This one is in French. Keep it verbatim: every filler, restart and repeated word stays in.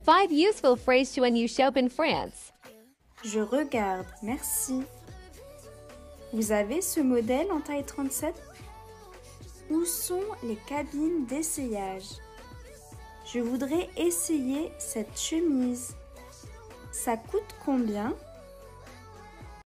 Five useful phrases to when you shop in France. Je regarde, merci. Vous avez ce modèle en taille trente-sept? Où sont les cabines d'essayage? Je voudrais essayer cette chemise. Ça coûte combien?